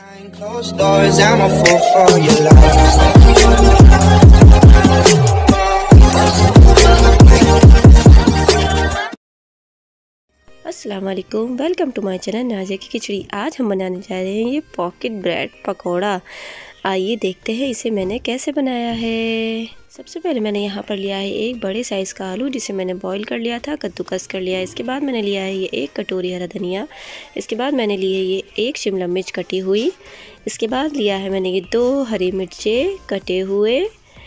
Closed doors, I'm a fool for your love. अस्सलाम वालेकुम, welcome to my channel Nazia ki Khichdi. आज हम बनाने जा रहे हैं ये पॉकेट ब्रेड पकौड़ा। आइए देखते हैं इसे मैंने कैसे बनाया है। सबसे पहले मैंने यहाँ पर लिया है एक बड़े साइज़ का आलू, जिसे मैंने बॉईल कर लिया था, कद्दूकस कर लिया। इसके बाद मैंने लिया है ये एक कटोरी हरा धनिया। इसके बाद मैंने ली है ये एक शिमला मिर्च कटी हुई। इसके बाद लिया है मैंने ये 2 हरी मिर्चें कटे हुए।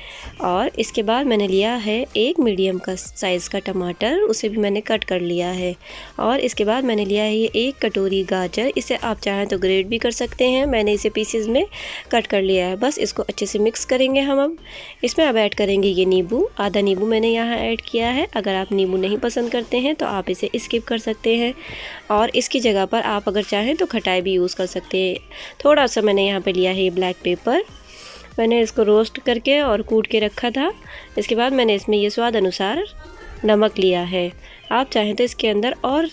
और इसके बाद मैंने लिया है एक मीडियम का साइज़ का टमाटर, उसे भी मैंने कट कर लिया है। और इसके बाद मैंने लिया है ये एक कटोरी गाजर। इसे आप चाहें तो ग्रेट भी कर सकते हैं, मैंने इसे पीसेस में कट कर लिया है। बस इसको अच्छे से मिक्स करेंगे हम। अब इसमें अब ऐड करेंगे ये नींबू, आधा नींबू मैंने यहाँ ऐड किया है। अगर आप नींबू नहीं पसंद करते हैं तो आप इसे स्किप कर सकते हैं, और इसकी जगह पर आप अगर चाहें तो खटाई भी यूज़ कर सकते हैं। थोड़ा सा मैंने यहाँ पर लिया है ये ब्लैक पेपर, मैंने इसको रोस्ट करके और कूट के रखा था। इसके बाद मैंने इसमें ये स्वाद अनुसार नमक लिया है। आप चाहें तो इसके अंदर और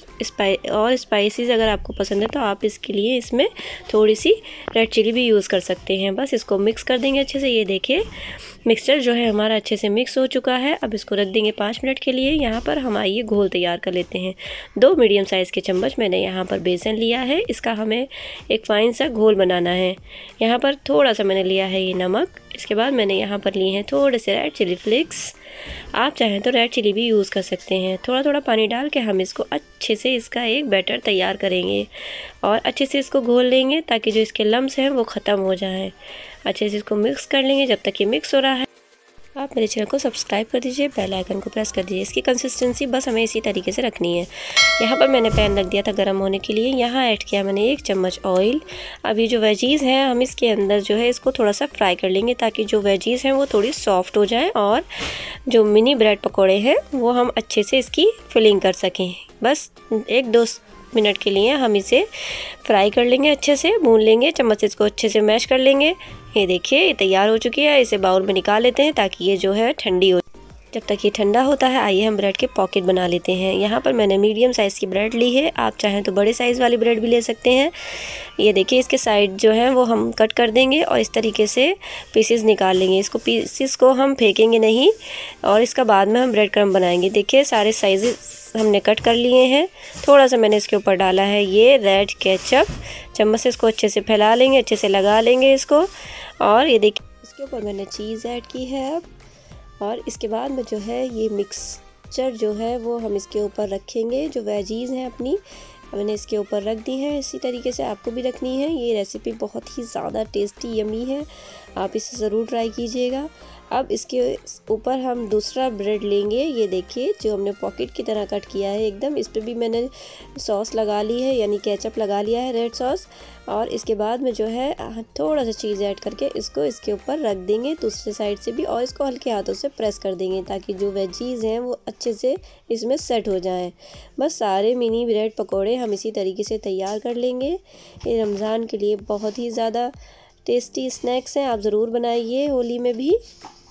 स्पाइसेस अगर आपको पसंद है तो आप इसके लिए इसमें थोड़ी सी रेड चिली भी यूज़ कर सकते हैं। बस इसको मिक्स कर देंगे अच्छे से। ये देखिए मिक्सचर जो है हमारा अच्छे से मिक्स हो चुका है। अब इसको रख देंगे 5 मिनट के लिए। यहाँ पर हम आइए घोल तैयार कर लेते हैं। 2 मीडियम साइज़ के चम्मच मैंने यहाँ पर बेसन लिया है, इसका हमें एक फ़ाइन सा घोल बनाना है। यहाँ पर थोड़ा सा मैंने लिया है ये नमक। इसके बाद मैंने यहाँ पर लिए हैं थोड़े से रेड चिली फ्लेक्स, आप चाहें तो रेड चिली भी यूज़ कर सकते हैं। थोड़ा थोड़ा पानी डाल के हम इसको अच्छे से इसका एक बैटर तैयार करेंगे और अच्छे से इसको घोल लेंगे ताकि जो इसके लम्स हैं वो ख़त्म हो जाएं। अच्छे से इसको मिक्स कर लेंगे। जब तक ये मिक्स हो रहा है आप मेरे चैनल को सब्सक्राइब कर दीजिए, बेल आइकन को प्रेस कर दीजिए। इसकी कंसिस्टेंसी बस हमें इसी तरीके से रखनी है। यहाँ पर मैंने पैन रख दिया था गर्म होने के लिए। यहाँ ऐड किया मैंने 1 चम्मच ऑयल। अब ये जो वेजीज़ हैं हम इसके अंदर जो है इसको थोड़ा सा फ्राई कर लेंगे ताकि जो वेजीज़ हैं वो थोड़ी सॉफ्ट हो जाएं और जो मिनी ब्रेड पकौड़े हैं वो हम अच्छे से इसकी फिलिंग कर सकें। बस 1-2 मिनट के लिए हम इसे फ्राई कर लेंगे, अच्छे से भून लेंगे। चम्मच से इसको अच्छे से मैश कर लेंगे। ये देखिए ये तैयार हो चुकी है। इसे बाउल में निकाल लेते हैं ताकि ये जो है ठंडी हो। जब तक ये ठंडा होता है आइए हम ब्रेड के पॉकेट बना लेते हैं। यहाँ पर मैंने मीडियम साइज़ की ब्रेड ली है, आप चाहें तो बड़े साइज़ वाली ब्रेड भी ले सकते हैं। ये देखिए इसके साइड जो हैं वो हम कट कर देंगे और इस तरीके से पीसेस निकाल लेंगे। इसको पीसेस को हम फेंकेंगे नहीं और इसका बाद में हम ब्रेड क्रम्ब बनाएंगे। देखिए सारे साइज़ हमने कट कर लिए हैं। थोड़ा सा मैंने इसके ऊपर डाला है ये रेड केचप, चम्मच से इसको अच्छे से फैला लेंगे, अच्छे से लगा लेंगे इसको। और ये देखिए इसके ऊपर मैंने चीज़ ऐड की है अब। और इसके बाद में जो है ये मिक्सचर जो है वो हम इसके ऊपर रखेंगे। जो वेजीज़ हैं अपनी मैंने इसके ऊपर रख दी हैं। इसी तरीके से आपको भी रखनी है। ये रेसिपी बहुत ही ज़्यादा टेस्टी यमी है, आप इसे ज़रूर ट्राई कीजिएगा। अब इसके ऊपर हम दूसरा ब्रेड लेंगे। ये देखिए जो हमने पॉकेट की तरह कट किया है एकदम, इस पर भी मैंने सॉस लगा ली है, यानी केचप लगा लिया है, रेड सॉस। और इसके बाद में जो है थोड़ा सा चीज़ ऐड करके इसको इसके ऊपर रख देंगे दूसरे साइड से भी, और इसको हल्के हाथों से प्रेस कर देंगे ताकि जो वेजीज़ हैं वो अच्छे से इसमें सेट हो जाएं। बस सारे मिनी ब्रेड पकोड़े हम इसी तरीके से तैयार कर लेंगे। ये रमज़ान के लिए बहुत ही ज़्यादा टेस्टी स्नैक्स हैं, आप ज़रूर बनाइए होली में भी।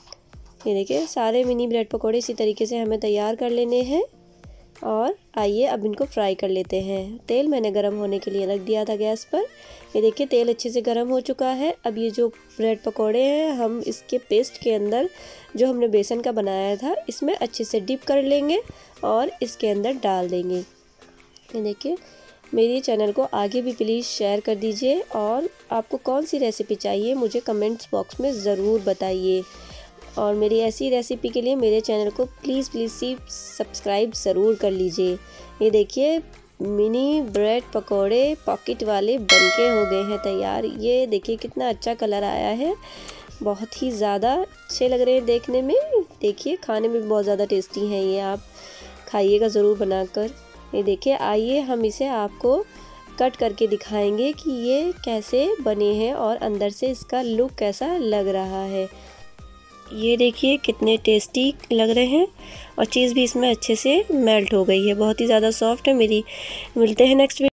ये देखिए सारे मिनी ब्रेड पकोड़े इसी तरीके से हमें तैयार कर लेने हैं। और आइए अब इनको फ्राई कर लेते हैं। तेल मैंने गरम होने के लिए रख दिया था गैस पर। ये देखिए तेल अच्छे से गरम हो चुका है। अब ये जो ब्रेड पकोड़े हैं हम इसके पेस्ट के अंदर जो हमने बेसन का बनाया था इसमें अच्छे से डिप कर लेंगे और इसके अंदर डाल देंगे। ये देखिए मेरे चैनल को आगे भी प्लीज़ शेयर कर दीजिए, और आपको कौन सी रेसिपी चाहिए मुझे कमेंट्स बॉक्स में ज़रूर बताइए। और मेरी ऐसी रेसिपी के लिए मेरे चैनल को प्लीज़ सब्सक्राइब ज़रूर कर लीजिए। ये देखिए मिनी ब्रेड पकोड़े पॉकेट वाले बनके हो गए हैं तैयार। ये देखिए कितना अच्छा कलर आया है, बहुत ही ज़्यादा अच्छे लग रहे हैं देखने में। देखिए खाने में भी बहुत ज़्यादा टेस्टी हैं ये, आप खाइएगा ज़रूर बनाकर। ये देखिए आइए हम इसे आपको कट करके दिखाएंगे कि ये कैसे बने हैं और अंदर से इसका लुक कैसा लग रहा है। ये देखिए कितने टेस्टी लग रहे हैं और चीज़ भी इसमें अच्छे से मेल्ट हो गई है, बहुत ही ज़्यादा सॉफ्ट है मेरी। मिलते हैं नेक्स्ट वीडियो।